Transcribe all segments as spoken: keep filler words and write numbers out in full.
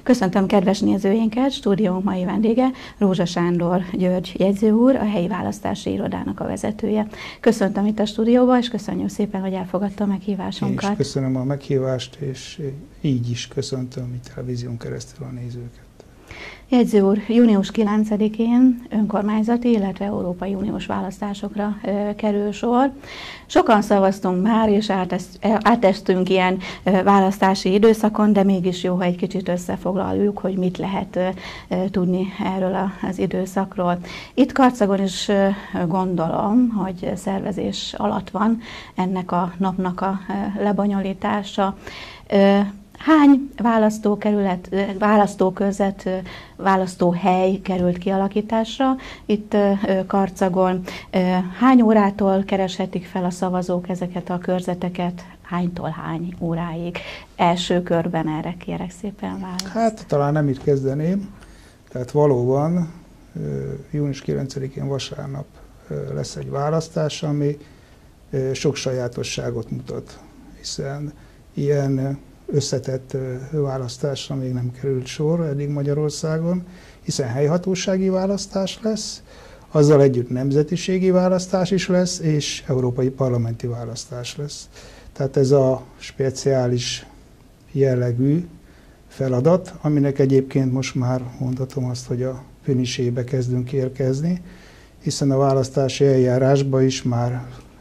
Köszöntöm kedves nézőinket, stúdiónk mai vendége Rózsa Sándor György jegyző úr, a helyi választási irodának a vezetője. Köszöntöm itt a stúdióba, és köszönjük szépen, hogy elfogadta a meghívásunkat. Én is köszönöm a meghívást, és így is köszöntöm itt televízión keresztül a nézőket. Jegyző úr, június kilencedikén önkormányzati, illetve Európai Uniós választásokra ö, kerül sor. Sokan szavaztunk már, és átestünk ilyen ö, választási időszakon, de mégis jó, ha egy kicsit összefoglaljuk, hogy mit lehet ö, ö, tudni erről a, az időszakról. Itt Karcagon is ö, gondolom, hogy szervezés alatt van ennek a napnak a ö, lebonyolítása. Ö, Hány választókerület, választókörzet, választóhely került kialakításra itt Karcagon? Hány órától kereshetik fel a szavazók ezeket a körzeteket? Hánytól hány óráig? Első körben erre kérek szépen választ. Hát talán nem itt kezdeném. Tehát valóban június kilencedikén vasárnap lesz egy választás, ami sok sajátosságot mutat, hiszen ilyen összetett választásra még nem került sor eddig Magyarországon, hiszen helyhatósági választás lesz, azzal együtt nemzetiségi választás is lesz, és európai parlamenti választás lesz. Tehát ez a speciális jellegű feladat, aminek egyébként most már mondhatom azt, hogy a finisébe kezdünk érkezni, hiszen a választási eljárásban is már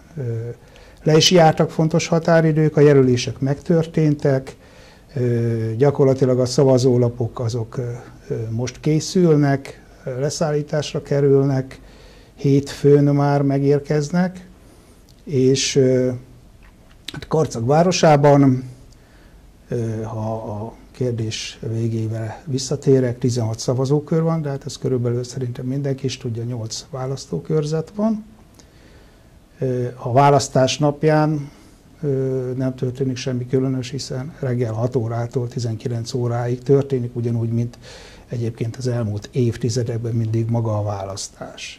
le is jártak fontos határidők, a jelölések megtörténtek, gyakorlatilag a szavazólapok azok most készülnek, leszállításra kerülnek, hétfőn már megérkeznek, és Karcag városában, ha a kérdés végével visszatérek, tizenhat szavazókör van, de hát ez körülbelül szerintem mindenki is tudja, nyolc választókörzet van. A választás napján nem történik semmi különös, hiszen reggel hat órától tizenkilenc óráig történik, ugyanúgy, mint egyébként az elmúlt évtizedekben mindig maga a választás.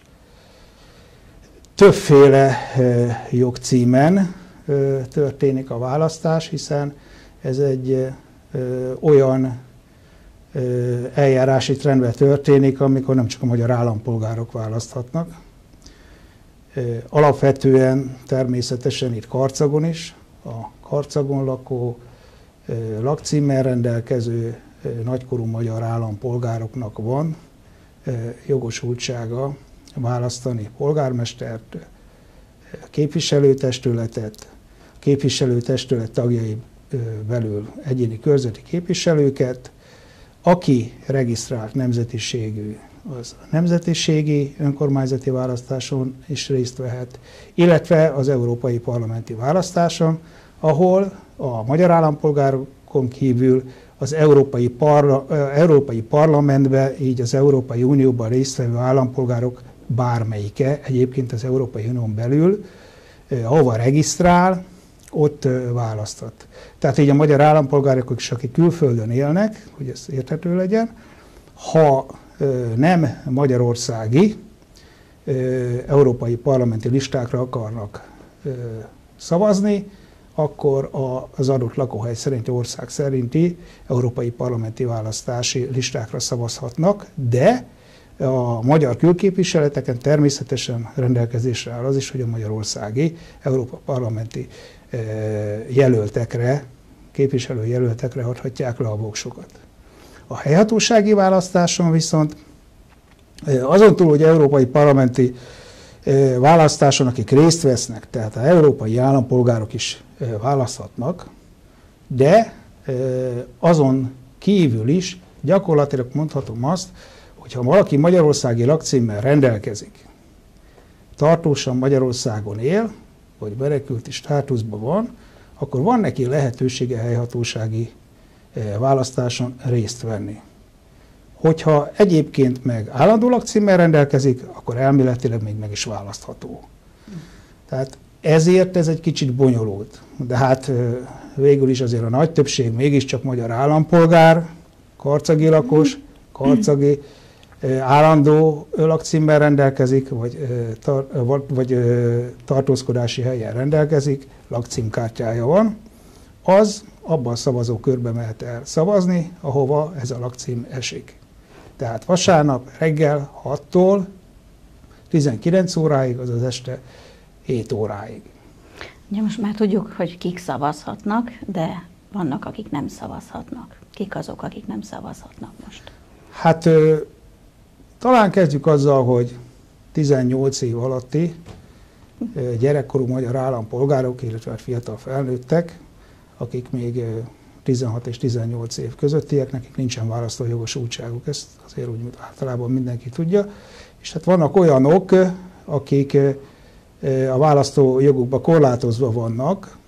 Többféle jogcímen történik a választás, hiszen ez egy olyan eljárási trendben történik, amikor nem csak a magyar állampolgárok választhatnak. Alapvetően természetesen itt Karcagon is, a Karcagon lakó, lakcímmel rendelkező nagykorú magyar állampolgároknak van jogosultsága választani polgármestert, képviselőtestületet, képviselőtestület tagjai belül egyéni körzeti képviselőket, aki regisztrált nemzetiségű, az a nemzetiségi önkormányzati választáson is részt vehet, illetve az európai parlamenti választáson, ahol a magyar állampolgárokon kívül az európai, parla, európai parlamentbe, így az Európai Unióban résztvevő állampolgárok bármelyike, egyébként az Európai Unión belül, ahova regisztrál, ott választhat. Tehát így a magyar állampolgárok is, akik külföldön élnek, hogy ez érthető legyen, ha nem magyarországi európai parlamenti listákra akarnak szavazni, akkor az adott lakóhely szerinti ország szerinti európai parlamenti választási listákra szavazhatnak, de a magyar külképviseleteken természetesen rendelkezésre áll az is, hogy a magyarországi európai parlamenti jelöltekre, képviselőjelöltekre adhatják le a voksokat. A helyhatósági választáson viszont azon túl, hogy európai parlamenti választáson, akik részt vesznek, tehát az európai állampolgárok is választhatnak, de azon kívül is gyakorlatilag mondhatom azt, hogy ha valaki magyarországi lakcímmel rendelkezik, tartósan Magyarországon él, vagy menekülti státuszban van, akkor van neki lehetősége helyhatósági választáson részt venni. Hogyha egyébként meg állandó lakcímmel rendelkezik, akkor elméletileg még meg is választható. Tehát ezért ez egy kicsit bonyolult. De hát végül is azért a nagy többség mégiscsak magyar állampolgár, karcagi lakos, karcagi állandó lakcímmel rendelkezik, vagy, tar, vagy tartózkodási helyen rendelkezik, lakcímkártyája van, az abban a szavazókörbe mehet el szavazni, ahova ez a lakcím esik. Tehát vasárnap reggel hattól tizenkilenc óráig, azaz este hét óráig. Ja, most már tudjuk, hogy kik szavazhatnak, de vannak, akik nem szavazhatnak. Kik azok, akik nem szavazhatnak most? Hát ö, talán kezdjük azzal, hogy tizennyolc év alatti ö, gyerekkorú magyar állampolgárok, illetve fiatal felnőttek, akik még ö, tizenhat és tizennyolc év közöttiek, nekik nincsen választójogosultságuk, ezt azért úgy általában mindenki tudja. És hát vannak olyanok, akik a választójogukba korlátozva vannak,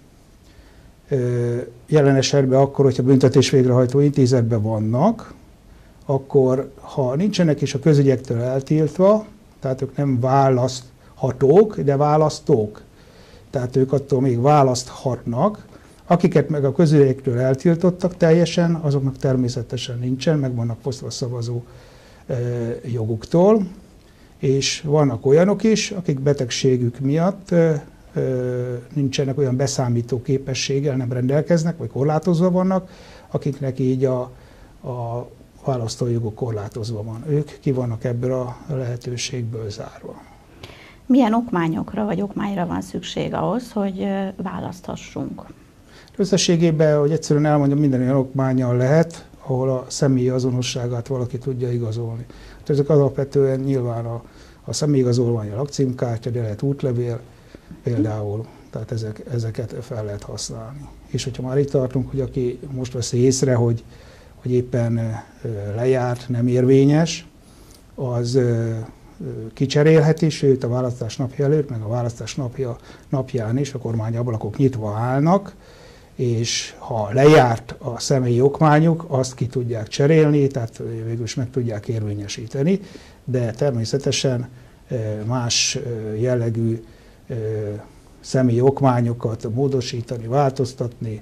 jelen esetben akkor, hogyha büntetés végrehajtó intézetben vannak, akkor ha nincsenek is a közügyektől eltiltva, tehát ők nem választhatók, de választók. Tehát ők attól még választhatnak. Akiket meg a közügyektől eltiltottak teljesen, azoknak természetesen nincsen, meg vannak fosztva a szavazó joguktól. És vannak olyanok is, akik betegségük miatt ö, ö, nincsenek olyan beszámító képességgel, nem rendelkeznek, vagy korlátozva vannak, akiknek így a, a választójogok korlátozva van. Ők ki vannak ebből a lehetőségből zárva. Milyen okmányokra vagy okmányra van szükség ahhoz, hogy választhassunk? Összességében, hogy egyszerűen elmondjam, minden olyan okmánnyal lehet, ahol a személyi azonosságát valaki tudja igazolni. Hát ezek alapvetően nyilván a, a személyigazolvány, a lakcímkártya, de lehet útlevél például, tehát ezek, ezeket fel lehet használni. És hogyha már itt tartunk, hogy aki most veszi észre, hogy, hogy éppen lejárt, nem érvényes, az kicserélheti, sőt a választás napja előtt, meg a választás napja, napján is a kormányablakok nyitva állnak, és ha lejárt a személyi okmányuk, azt ki tudják cserélni, tehát végül is meg tudják érvényesíteni, de természetesen más jellegű személyi okmányokat módosítani, változtatni,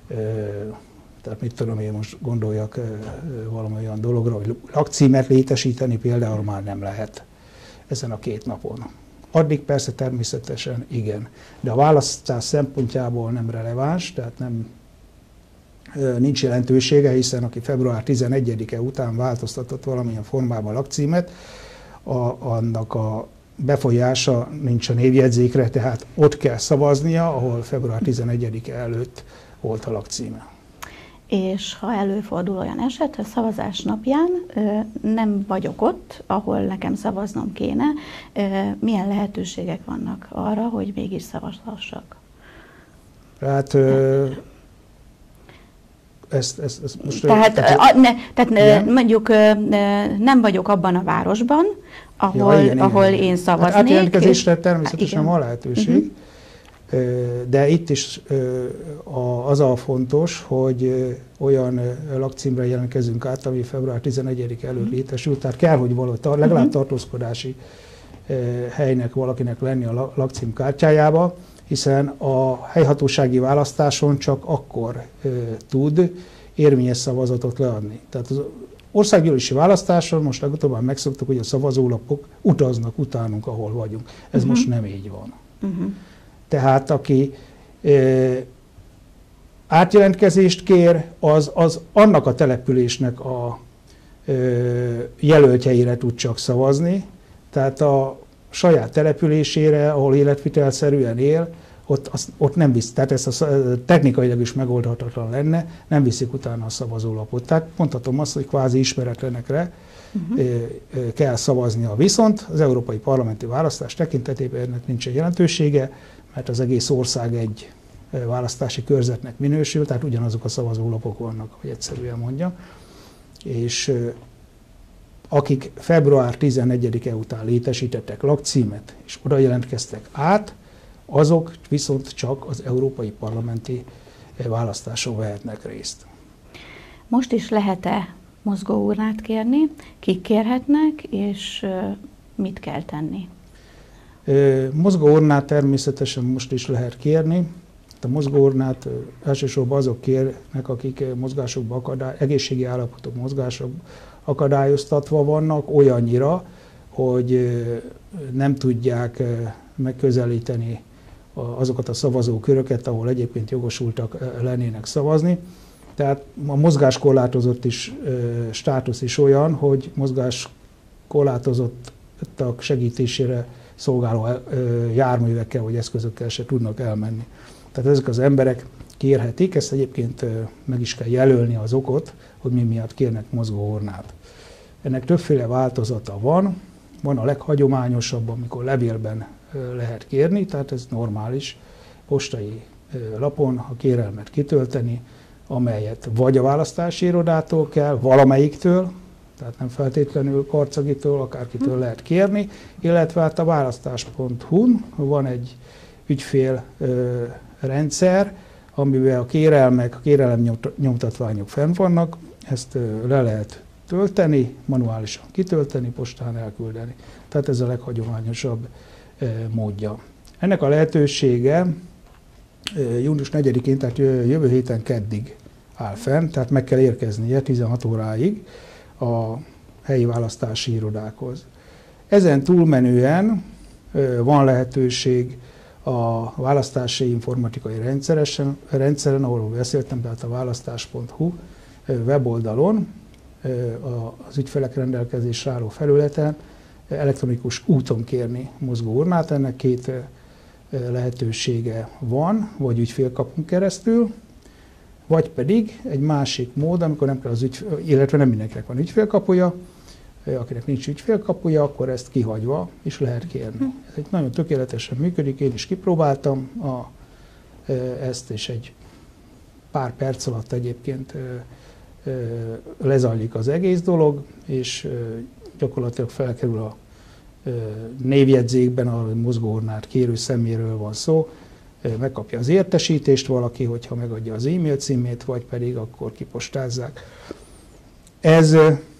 tehát mit tudom én most gondoljak valami olyan dologra, hogy lakcímet létesíteni például már nem lehet ezen a két napon. Addig persze természetesen igen, de a választás szempontjából nem releváns, tehát nem, nincs jelentősége, hiszen aki február tizenegyedike után változtatott valamilyen formában lakcímet, a, annak a befolyása nincs a névjegyzékre, tehát ott kell szavaznia, ahol február tizenegyedike előtt volt a lakcíme. És ha előfordul olyan eset, hogy szavazás napján nem vagyok ott, ahol nekem szavaznom kéne, milyen lehetőségek vannak arra, hogy mégis szavazhassak? Hát ezt, ezt, ezt most... Tehát, tehát, a, ne, tehát mondjuk nem vagyok abban a városban, ahol, ja, igen, ahol igen. én szavaznék. Hát átjelentkezésre természetesen van lehetőség. Uh-huh. De itt is az a fontos, hogy olyan lakcímre jelentkezünk át, ami február tizenegyedike előtt létesült, tehát kell, hogy való, legalább tartózkodási helynek valakinek lenni a lakcímkártyájába, hiszen a helyhatósági választáson csak akkor tud érvényes szavazatot leadni. Tehát az országgyűlési választáson most legutóbb már megszoktuk, hogy a szavazólapok utaznak utánunk, ahol vagyunk. Ez uh-huh. most nem így van. Uh-huh. Tehát aki e, átjelentkezést kér, az, az annak a településnek a e, jelöltjeire tud csak szavazni, tehát a saját településére, ahol életvitelszerűen él, ott, az, ott nem visz, tehát ez a, technikailag is megoldhatatlan lenne, nem viszik utána a szavazólapot. Tehát mondhatom azt, hogy kvázi ismeretlenekre uh-huh. e, e, kell szavaznia. Viszont az európai parlamenti választás tekintetében ennek nincs egy jelentősége, mert az egész ország egy választási körzetnek minősül, tehát ugyanazok a szavazólapok vannak, hogy egyszerűen mondjam. És akik február tizenegyedike után létesítettek lakcímet, és oda jelentkeztek át, azok viszont csak az európai parlamenti választáson vehetnek részt. Most is lehet-e mozgóurnát kérni? Kik kérhetnek, és mit kell tenni? Mozgóurnát természetesen most is lehet kérni. A mozgóurnát elsősorban azok kérnek, akik mozgásokba akadály, egészségi állapotok mozgások akadályoztatva vannak olyannyira, hogy nem tudják megközelíteni azokat a szavazóköröket, ahol egyébként jogosultak lennének szavazni. Tehát a mozgáskorlátozott is, státusz is olyan, hogy mozgáskorlátozottak segítésére szolgáló járművekkel vagy eszközökkel se tudnak elmenni. Tehát ezek az emberek kérhetik, ezt egyébként meg is kell jelölni az okot, hogy mi miatt kérnek mozgóurnát. Ennek többféle változata van, van a leghagyományosabb, amikor levélben lehet kérni, tehát ez normális postai lapon a kérelmet kitölteni, amelyet vagy a választási irodától kell, valamelyiktől, tehát nem feltétlenül Karcagitól, akárkitől lehet kérni, illetve hát a választás pont hu-n van egy ügyfél rendszer, amiben a kérelmek, a kérelem nyomtatványok fenn vannak, ezt le lehet tölteni, manuálisan kitölteni, postán elküldeni. Tehát ez a leghagyományosabb módja. Ennek a lehetősége június negyedikén, tehát jövő héten keddig áll fenn, tehát meg kell érkeznie tizenhat óráig a helyi választási irodákhoz. Ezen túlmenően van lehetőség a választási informatikai rendszeren, ahol beszéltem, tehát a választás pont hu weboldalon, az ügyfelek rendelkezésre álló felületen elektronikus úton kérni mozgóurnát. Ennek két lehetősége van, vagy ügyfélkapun keresztül, vagy pedig egy másik mód, amikor nem kell az ügyfél, illetve nem mindenkinek van ügyfélkapuja, akinek nincs ügyfélkapuja, akkor ezt kihagyva is lehet kérni. Ez egy nagyon tökéletesen működik, én is kipróbáltam a, ezt, és egy pár perc alatt egyébként lezajlik az egész dolog, és gyakorlatilag felkerül a névjegyzékben, a mozgóurnát kérő személyről van szó, megkapja az értesítést valaki, hogyha megadja az e-mail címét, vagy pedig akkor kipostázzák. Ez,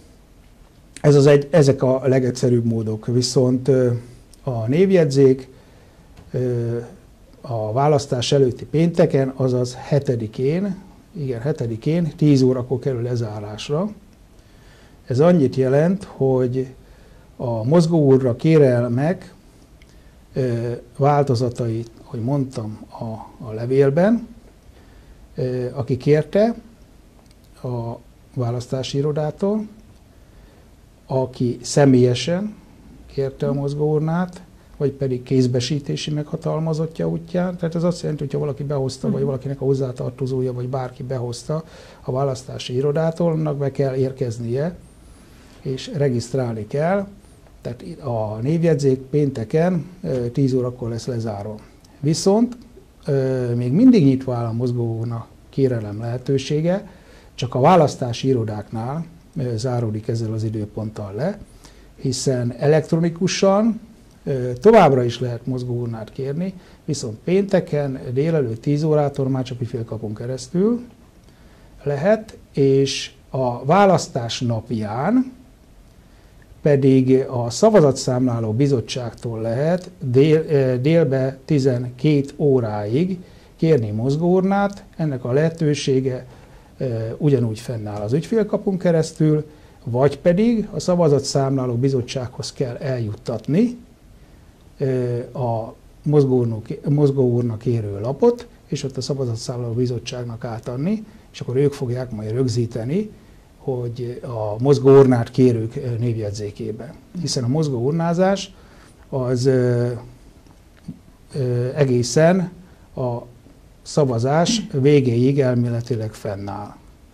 ez az egy, ezek a legegyszerűbb módok, viszont a névjegyzék a választás előtti pénteken, azaz hetedikén, igen, hetedikén, tíz órakor kerül lezárásra. Ez annyit jelent, hogy a mozgóurra kérelmek változatait, hogy mondtam a, a levélben, aki kérte a választási irodától, aki személyesen kérte a mozgóurnát, vagy pedig kézbesítési meghatalmazottja útján. Tehát ez azt jelenti, hogy ha valaki behozta, vagy valakinek a hozzátartozója, vagy bárki behozta a választási irodától, annak be kell érkeznie, és regisztrálni kell. Tehát a névjegyzék pénteken tíz órakor lesz lezárva. Viszont még mindig nyitva áll a mozgóurna kérelem lehetősége, csak a választási irodáknál záródik ezzel az időponttal le, hiszen elektronikusan továbbra is lehet mozgóurnát kérni, viszont pénteken délelőtt tíz órától már csak ügyfélkapun keresztül lehet, és a választás napján pedig a szavazatszámláló bizottságtól lehet dél, délbe tizenkét óráig kérni mozgóurnát. Ennek a lehetősége ugyanúgy fennáll az ügyfélkapun keresztül, vagy pedig a szavazatszámláló bizottsághoz kell eljuttatni a mozgóurna kérő lapot, és ott a szavazatszámláló bizottságnak átadni, és akkor ők fogják majd rögzíteni, hogy a mozgóurnát kérők névjegyzékében. Hiszen a mozgóurnázás az ö, ö, egészen a szavazás végéig elméletileg fennáll.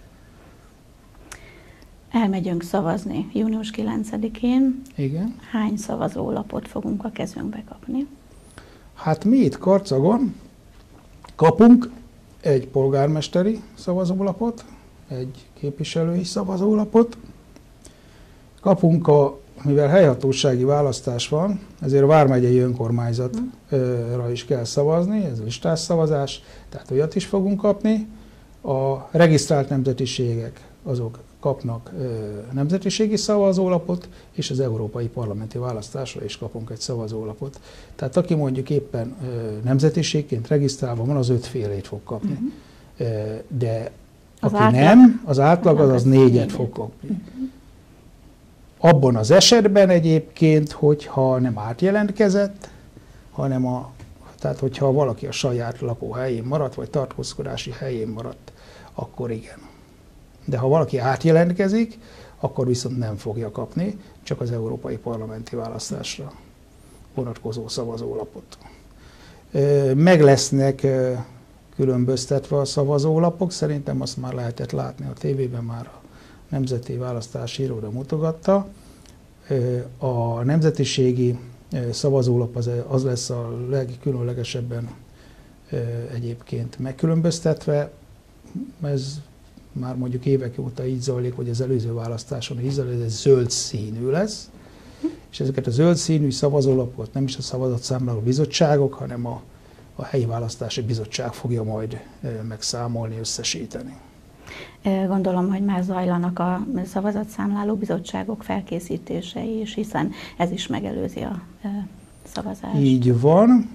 Elmegyünk szavazni június kilencedikén. Igen. Hány szavazólapot fogunk a kezünkbe kapni? Hát mi itt Karcagon kapunk egy polgármesteri szavazólapot, egy képviselői szavazólapot. Kapunk, a, mivel helyhatósági választás van, ezért a vármegyei önkormányzatra is kell szavazni, ez listás szavazás, tehát olyat is fogunk kapni. A regisztrált nemzetiségek azok kapnak nemzetiségi szavazólapot, és az európai parlamenti választásra is kapunk egy szavazólapot. Tehát aki mondjuk éppen nemzetiségként regisztrálva van, az ötfélét fog kapni. Uh-huh. De az aki átlag, nem, az átlag az, az négyet négyet fog kapni. Uh-huh. Abban az esetben egyébként, hogyha nem átjelentkezett, hanem a Tehát, hogyha valaki a saját lakóhelyén maradt, vagy tartózkodási helyén maradt, akkor igen. De ha valaki átjelentkezik, akkor viszont nem fogja kapni, csak az európai parlamenti választásra vonatkozó szavazólapot. Meg lesznek különböztetve a szavazólapok, szerintem azt már lehetett látni a tévében, már a Nemzeti Választási Iroda mutogatta. A nemzetiségi szavazólap az, az lesz a legkülönlegesebben egyébként megkülönböztetve. Ez már mondjuk évek óta így zajlik, hogy az előző választáson így zajlik, ez zöld színű lesz. És ezeket a zöld színű szavazólapokat nem is a szavazatszámláló bizottságok, hanem a, a helyi választási bizottság fogja majd megszámolni, összesíteni. Gondolom, hogy már zajlanak a szavazatszámláló bizottságok felkészítései is, hiszen ez is megelőzi a szavazást. Így van.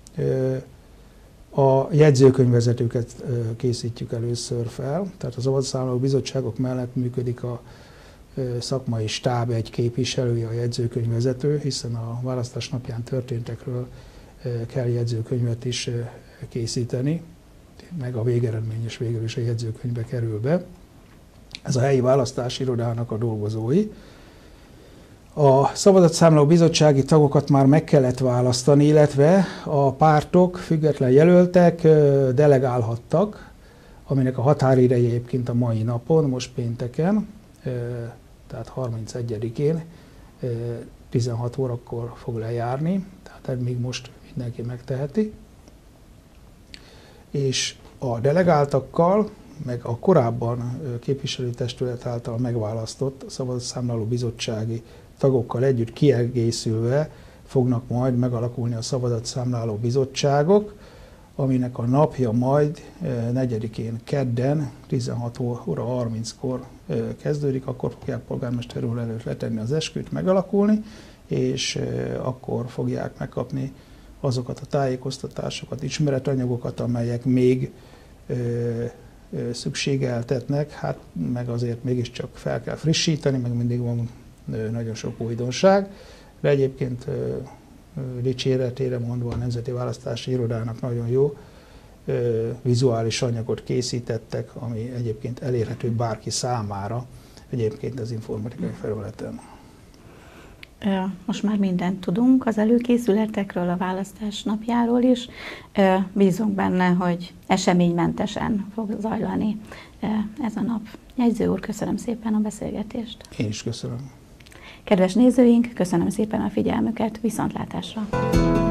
A jegyzőkönyvvezetőket készítjük először fel, tehát a szavazatszámláló bizottságok mellett működik a szakmai stáb egy képviselője, a jegyzőkönyvvezető, hiszen a választás napján történtekről kell jegyzőkönyvet is készíteni, meg a végeredmény is végül is a jegyzőkönyvbe kerül be. Ez a helyi választási irodának a dolgozói. A szavazatszámláló bizottsági tagokat már meg kellett választani, illetve a pártok, független jelöltek delegálhattak, aminek a határideje egyébként a mai napon, most pénteken, tehát harmincegyedikén, tizenhat órakor fog lejárni, tehát még most mindenki megteheti. És a delegáltakkal, meg a korábban képviselőtestület által megválasztott szavazatszámláló bizottsági tagokkal együtt kiegészülve fognak majd megalakulni a szavazatszámláló bizottságok, aminek a napja majd negyedikén kedden tizenhat óra harminckor kezdődik, akkor fogják polgármester úr előtt letenni az esküt, megalakulni, és akkor fogják megkapni azokat a tájékoztatásokat, ismeretanyagokat, amelyek még ö, ö, szükségeltetnek, hát meg azért mégiscsak fel kell frissíteni, meg mindig van ö, nagyon sok újdonság, de egyébként ö, ö, dicséretére mondva a Nemzeti Választási Irodának nagyon jó ö, vizuális anyagot készítettek, ami egyébként elérhető bárki számára, egyébként az informatikai felületen. Most már mindent tudunk az előkészületekről, a választás napjáról is. Bízunk benne, hogy eseménymentesen fog zajlani ez a nap. Jegyző úr, köszönöm szépen a beszélgetést. Én is köszönöm. Kedves nézőink, köszönöm szépen a figyelmüket, viszontlátásra!